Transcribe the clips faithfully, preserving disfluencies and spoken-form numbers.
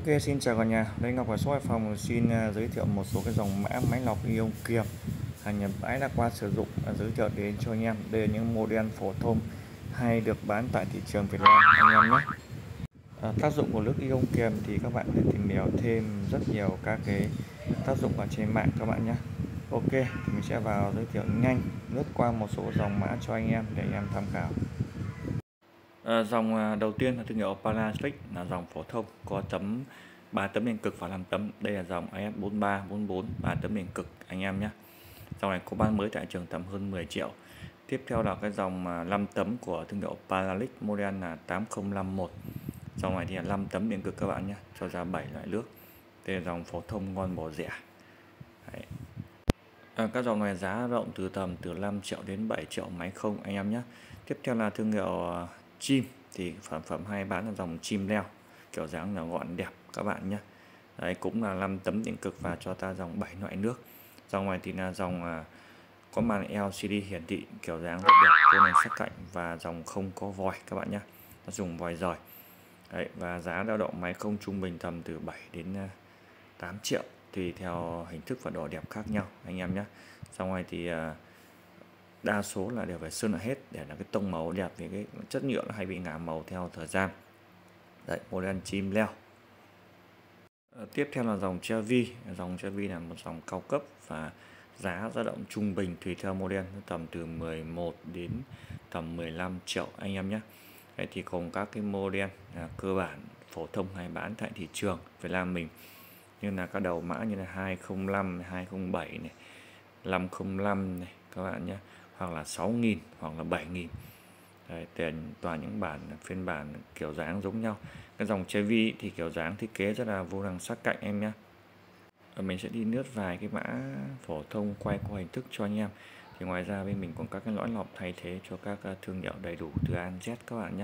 Ok, xin chào cả nhà. Đây Ngọc ở số Hải Phòng xin à, giới thiệu một số cái dòng mã máy lọc ion kiềm hàng Nhật bãi đã qua sử dụng, à, giới thiệu đến cho anh em. Đây là những model phổ thông hay được bán tại thị trường Việt Nam anh em nhé. À, tác dụng của nước ion kiềm thì các bạn có thể tìm hiểu thêm rất nhiều các cái tác dụng ở trên mạng các bạn nhé. Ok, thì mình sẽ vào giới thiệu nhanh, lướt qua một số dòng mã cho anh em để anh em tham khảo. À, dòng à, đầu tiên là thương hiệu Panasonic, là dòng phổ thông có tấm ba tấm nền cực và năm tấm. Đây là dòng i ét bốn ba bốn bốn ba tấm nền cực anh em nhé. Dòng này có bán mới tại trường tầm hơn mười triệu. Tiếp theo là cái dòng à, năm tấm của thương hiệu Panasonic, model là tám không năm một. Dòng này thì là năm tấm nền cực các bạn nhé, cho ra bảy loại nước. Đây là dòng phổ thông ngon bổ rẻ. Đấy. À, các dòng này giá rộng từ tầm từ năm triệu đến bảy triệu máy không anh em nhé. Tiếp theo là thương hiệu uh, chim, thì sản phẩm hay bán là dòng chim leo, kiểu dáng là gọn đẹp các bạn nhé. Đấy cũng là năm tấm điện cực và cho ta dòng bảy loại nước. Dòng này thì là dòng uh, có màn lờ xê đê hiển thị kiểu dáng rất đẹp, cô này sắc cạnh và dòng không có vòi các bạn nhé. Nó dùng vòi rời. Đấy, và giá dao động máy không trung bình tầm từ bảy đến tám triệu, tùy theo hình thức và độ đẹp khác nhau anh em nhé. Dòng này thì đa số là đều phải sơn lại hết để là cái tông màu đẹp, vì cái chất nhựa nó hay bị ngả màu theo thời gian. Đấy, model chim leo. À, tiếp theo là dòng Chevy. Dòng Chevy là một dòng cao cấp và giá dao động trung bình tùy theo model tầm từ mười một đến tầm mười lăm triệu anh em nhé. Đấy thì cùng các cái model à, cơ bản phổ thông hay bán tại thị trường Việt Nam mình, như là các đầu mã như là hai không năm, hai không bảy này, năm không năm này các bạn nhé, hoặc là sáu nghìn hoặc là bảy nghìn. Đấy, tiền toàn những bản phiên bản kiểu dáng giống nhau. Cái dòng Chevy thì kiểu dáng thiết kế rất là vô đẳng sắc cạnh em nhé. Mình sẽ đi lướt vài cái mã phổ thông quay qua hình thức cho anh em. Thì ngoài ra bên mình còn các cái lõi lọc thay thế cho các thương hiệu đầy đủ từ A đến Z các bạn nhé.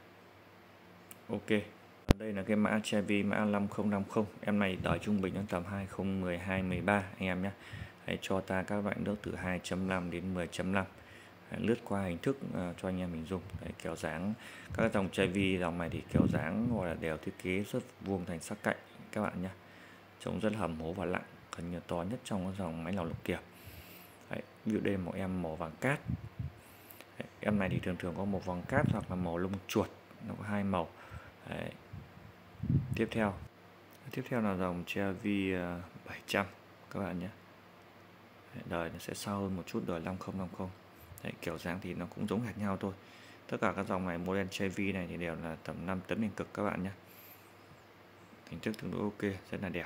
Ok, đây là cái mã Chevy mã năm không năm không, em này đời trung bình tầm hai không một hai mười ba anh em nhé. Hãy cho ta các loại nước từ hai chấm năm đến mười chấm năm. Lướt qua hình thức uh, cho anh em mình dùng. Đấy, kiểu dáng các dòng Chevy dòng này thì kiểu dáng gọi là đều thiết kế rất vuông thành sắc cạnh các bạn nhé, trông rất hầm hố và lặng, gần như to nhất trong dòng máy lọc lục kiềm. Đấy, ví dụ đây một em màu vàng cát. Đấy, em này thì thường thường có màu vàng cát hoặc là màu lông chuột, nó có hai màu. Đấy. Tiếp theo tiếp theo là dòng Chevy uh, bảy trăm các bạn nhé. Đấy, đời nó sẽ sau hơn một chút đời năm không năm không. Đấy, kiểu dáng thì nó cũng giống hệt nhau thôi. Tất cả các dòng này model Chevy này thì đều là tầm năm tấm nền cực các bạn nhé. Hình thức tương đối ok, rất là đẹp.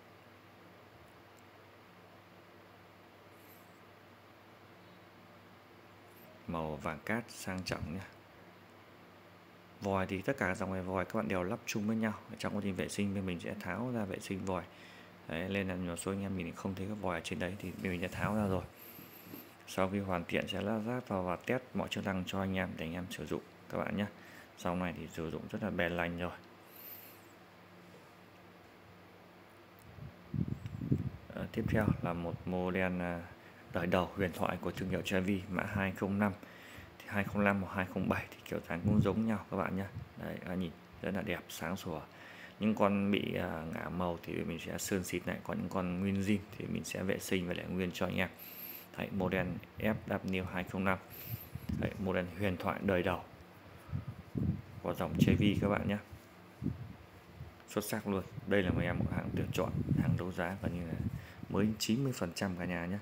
Màu vàng cát sang trọng nhé. Vòi thì tất cả dòng này vòi các bạn đều lắp chung với nhau. Ở trong quá trình vệ sinh bên mình sẽ tháo ra vệ sinh vòi. Đấy, nên là nhiều số anh em mình không thấy các vòi ở trên đấy thì mình đã tháo ra rồi. Sau khi hoàn thiện sẽ lắp ráp vào và test mọi chức năng cho anh em để anh em sử dụng các bạn nhé. Dòng này thì sử dụng rất là bền lành rồi. À, tiếp theo là một model đời đầu huyền thoại của thương hiệu Chevy mã hai không năm. Thì hai không năm hoặc hai không bảy thì kiểu dáng cũng giống nhau các bạn nhé. Đấy, à, nhìn rất là đẹp, sáng sủa. Những con bị à, ngả màu thì mình sẽ sơn xịt lại, còn những con nguyên zin thì mình sẽ vệ sinh và lại nguyên cho anh em. Đấy, model ép vê hai không năm. Đấy, model huyền thoại đời đầu của dòng Chevy các bạn nhé. Xuất sắc luôn. Đây là một em một hãng tuyển chọn, hàng đấu giá và như là mới chín mươi phần trăm cả nhà nhé.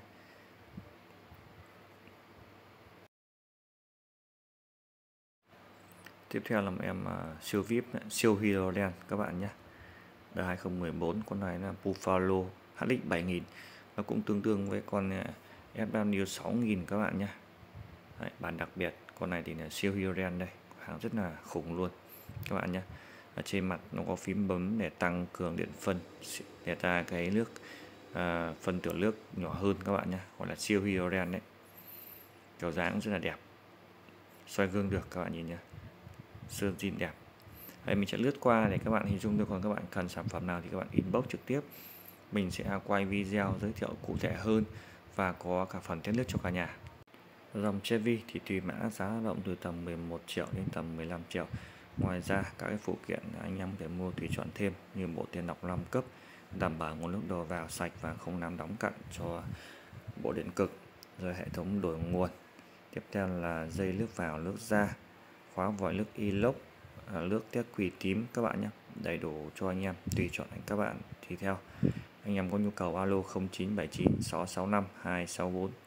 Tiếp theo là một em uh, siêu vê i pê, siêu hydrogen các bạn nhé. Đời hai không một bốn, con này là Buffalo hát ích bảy nghìn. Nó cũng tương đương với con uh, ép vê sáu nghìn các bạn nhé. Đấy, bản đặc biệt, con này thì là siêu hydrogen đây, hàng rất là khủng luôn các bạn nhé. Ở trên mặt nó có phím bấm để tăng cường điện phân, để ta cái nước uh, phân tiểu nước nhỏ hơn các bạn nhé, gọi là siêu hydrogen đấy. Kiểu dáng rất là đẹp, xoay gương được các bạn nhìn nhé, sơn zin đẹp. Đây mình sẽ lướt qua để các bạn hình dung được, còn các bạn cần sản phẩm nào thì các bạn inbox trực tiếp, mình sẽ quay video giới thiệu cụ thể hơn và có cả phần test nước cho cả nhà. Dòng Chevy thì tùy mã giá động từ tầm mười một triệu đến tầm mười lăm triệu. Ngoài ra các cái phụ kiện anh em có thể mua tùy chọn thêm như bộ tiền lọc năm cấp, đảm bảo nguồn nước đầu vào sạch và không làm đóng cặn cho bộ điện cực, rồi hệ thống đổi nguồn. Tiếp theo là dây nước vào nước ra, khóa vòi nước inox, nước tét quỳ tím các bạn nhé, đầy đủ cho anh em tùy chọn các bạn. Thì theo anh em có nhu cầu alo không chín bảy chín sáu sáu năm hai sáu bốn.